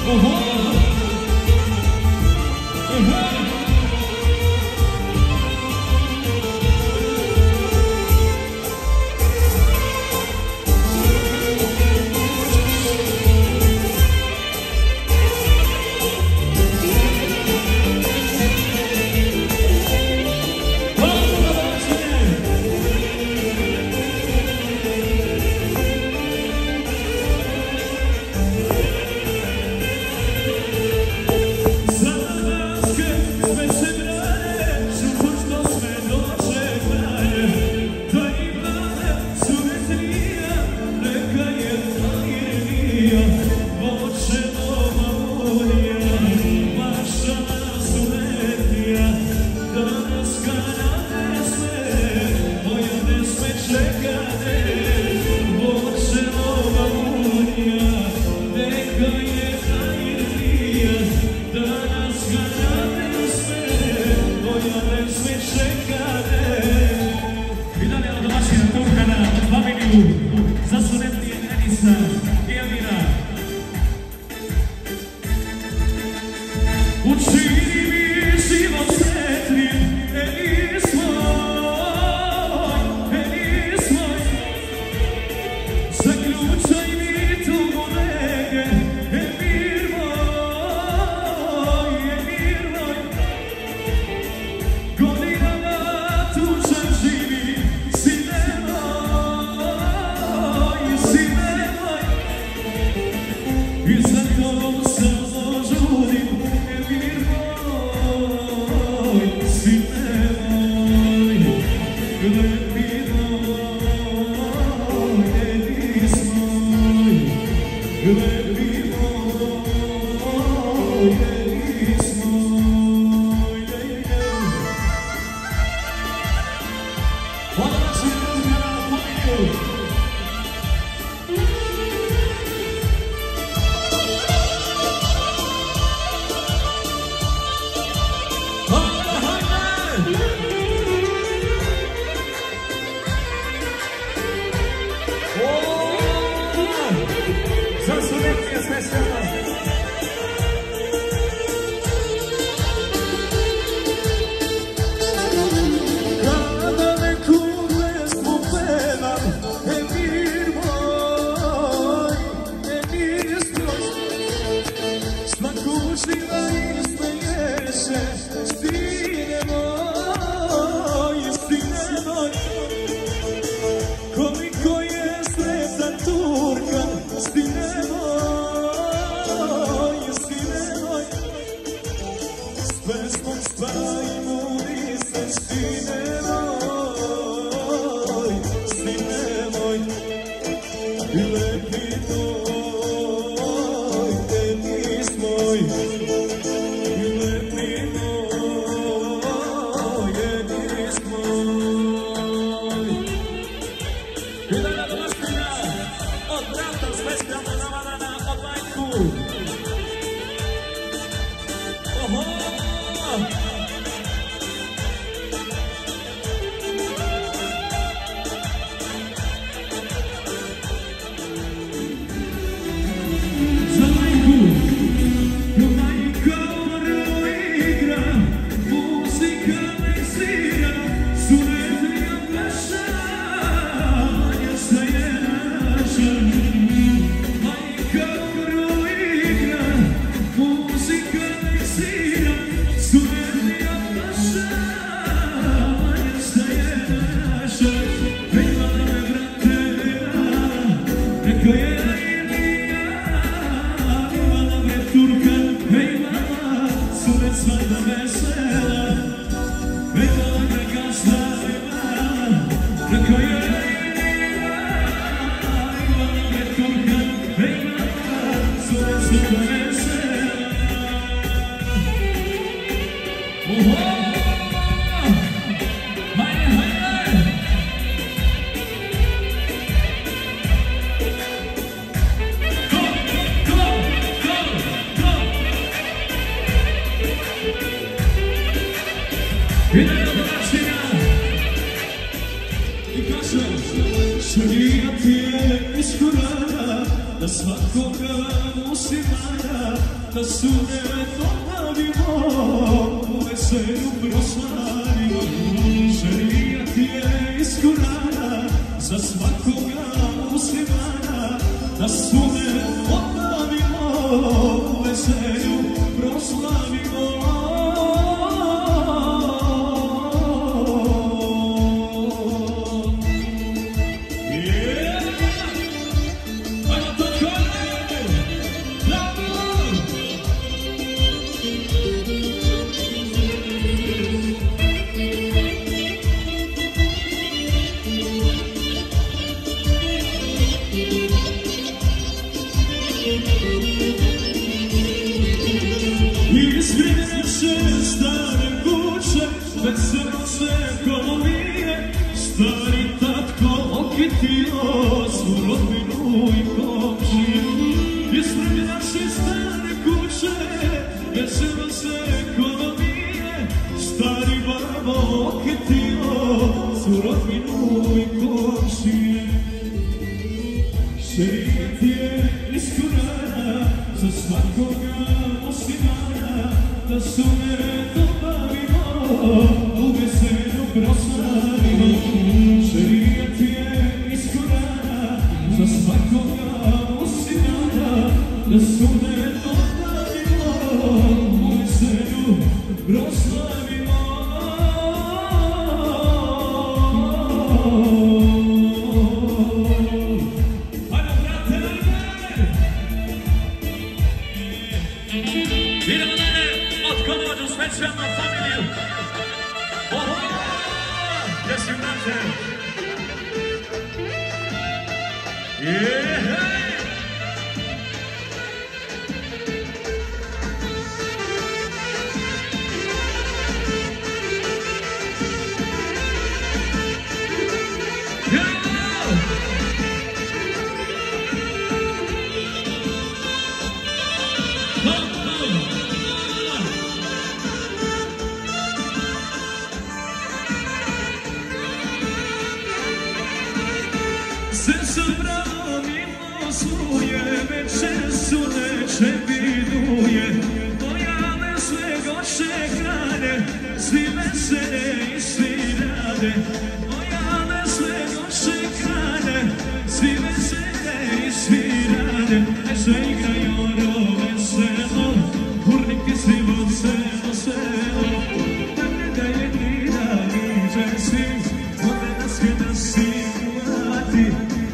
Šarijat je iskorana da svakoga muslimana da sunet obavimo, u veselju proslavimo. Šerijat je iz Kurana za svakoga muslimana, da sunet obavimo, u veselju proslavimo. Veselo se kolonije, stari tatko okitio svu rodbinu i komšije. Ispred naše stare kuće, veselo se kolonije, stari babo okitio svu rodbinu i komšije. Šerijat je iz Kurana za svakoga muslimana, da sunet obavimo, u veselju proslavimo. Šerijat je iz Kurana za svakoga muslimana, da sunet obavimo, u veselju proslavimo. Hajde, brate, idemo dalje, od Komođu specijalnu familiju. Oho, gdje si, brate? Hej! Srce bravo mimo sluje, večer su neče biduje, dojave sve goše hrane, svi vesele i svi rade. Dojave sve goše hrane, svi vesele i svi rade. Neže igraju ono veselo, urnike svi od selo selo. Da ne daje ti da niđe svi, ode nas je da si uvati.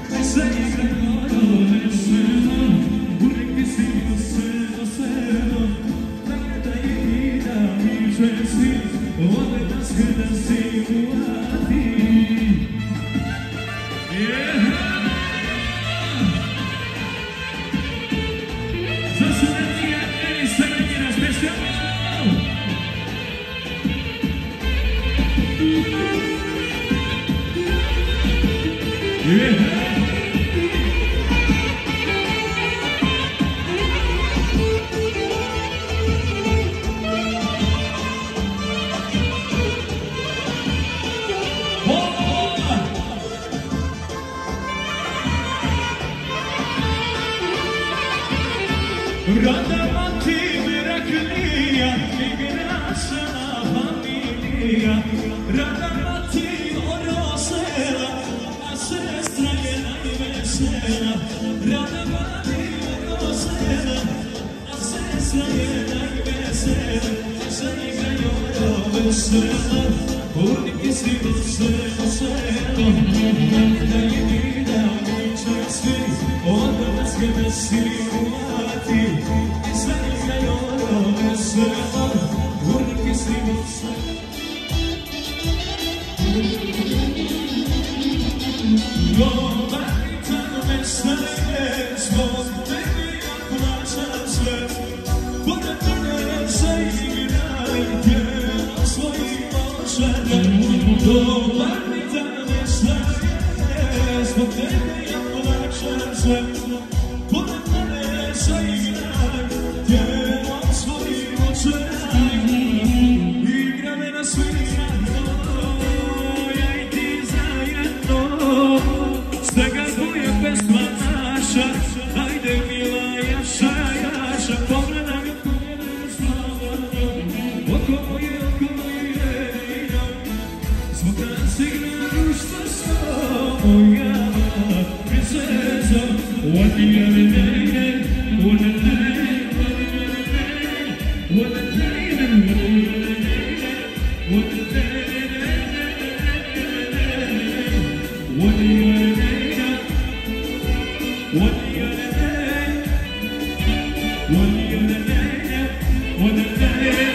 Rada mati meraklija, igračana familija. Rada mati orosela, a sestra je najvesela. Rada mati orosela, a sestra je najvesela. Zaigraju ono veselo, urnike svi od selo selo. Da je mi da niče svi, onda nas kada si uvati. Zaigraju ono veselo, urnike svi od selo. Govornica me staje, zbog tebi ja plaćam sve. Pored mene zaigraj, pjevam svojim očajem. Govornica me staje, zbog tebi ja plaćam sve. Pored mene zaigraj, pjevam svojim očajem. One